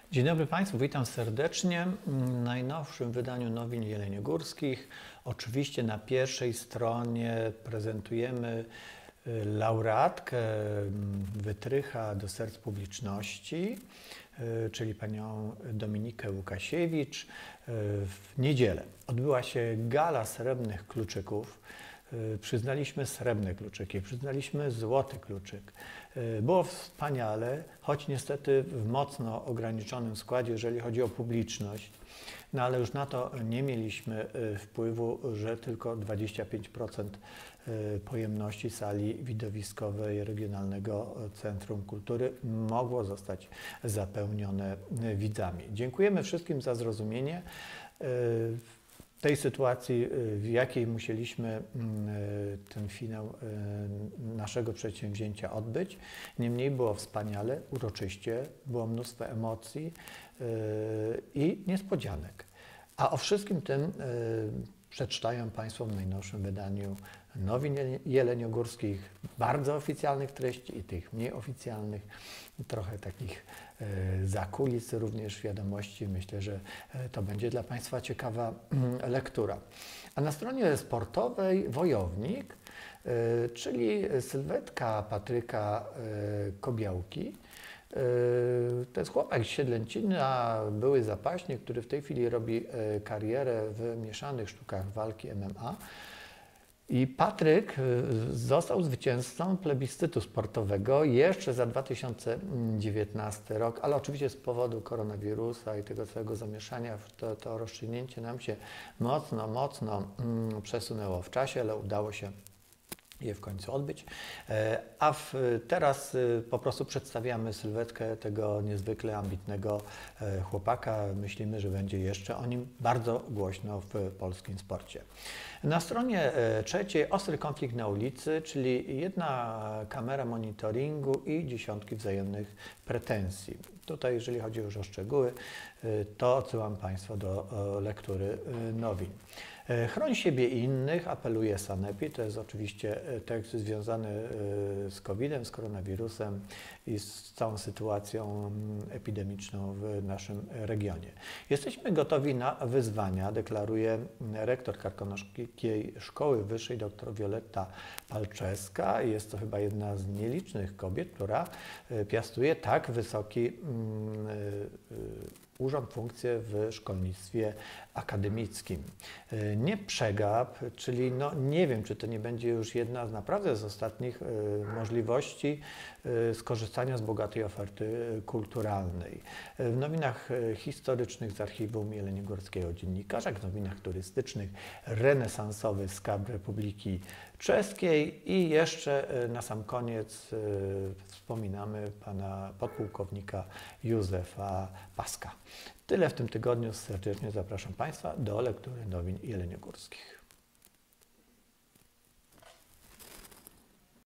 Dzień dobry Państwu, witam serdecznie w najnowszym wydaniu Nowin Jeleniogórskich. Oczywiście na pierwszej stronie prezentujemy laureatkę wytrycha do serc publiczności, czyli panią Dominikę Łukasiewicz. W niedzielę odbyła się gala srebrnych kluczyków. Przyznaliśmy srebrne kluczyki, przyznaliśmy złoty kluczyk. Było wspaniale, choć niestety w mocno ograniczonym składzie, jeżeli chodzi o publiczność. No ale już na to nie mieliśmy wpływu, że tylko 25% pojemności sali widowiskowej Regionalnego Centrum Kultury mogło zostać zapełnione widzami. Dziękujemy wszystkim za zrozumienie tej sytuacji, w jakiej musieliśmy ten finał naszego przedsięwzięcia odbyć. Niemniej było wspaniale, uroczyście, było mnóstwo emocji i niespodzianek. A o wszystkim tym przeczytają Państwo w najnowszym wydaniu Nowin Jeleniogórskich, bardzo oficjalnych treści i tych mniej oficjalnych, trochę takich zakulis, również wiadomości. Myślę, że to będzie dla Państwa ciekawa lektura. A na stronie sportowej Wojownik, czyli sylwetka Patryka Kobiałki. To jest chłopak z Siedlęcina, były zapaśnik, który w tej chwili robi karierę w mieszanych sztukach walki MMA. I Patryk został zwycięzcą plebiscytu sportowego jeszcze za 2019 rok, ale oczywiście z powodu koronawirusa i tego całego zamieszania to rozstrzygnięcie nam się mocno przesunęło w czasie, ale udało się je w końcu odbyć. Teraz po prostu przedstawiamy sylwetkę tego niezwykle ambitnego chłopaka. Myślimy, że będzie jeszcze o nim bardzo głośno w polskim sporcie. Na stronie trzeciej ostry konflikt na ulicy, czyli jedna kamera monitoringu i dziesiątki wzajemnych pretensji. Tutaj, jeżeli chodzi już o szczegóły, to odsyłam Państwa do lektury nowin. Chroń siebie i innych, apeluje Sanepid. To jest oczywiście tekst związany z COVID-em, z koronawirusem i z całą sytuacją epidemiczną w naszym regionie. Jesteśmy gotowi na wyzwania, deklaruje rektor Karkonoskiej Szkoły Wyższej dr Wioletta Palczewska. Jest to chyba jedna z nielicznych kobiet, która piastuje tak wysoki urząd, funkcję w szkolnictwie akademickim. Nie przegap, czyli nie wiem, czy to nie będzie już jedna z naprawdę z ostatnich możliwości skorzystania z bogatej oferty kulturalnej. W nowinach historycznych z archiwum jeleniogórskiego dziennikarzach, w nowinach turystycznych renesansowy skarb Republiki Czeskiej i jeszcze na sam koniec wspominamy pana podpułkownika Józefa Paska. Tyle w tym tygodniu. Serdecznie zapraszam Państwa do lektury nowin jeleniogórskich.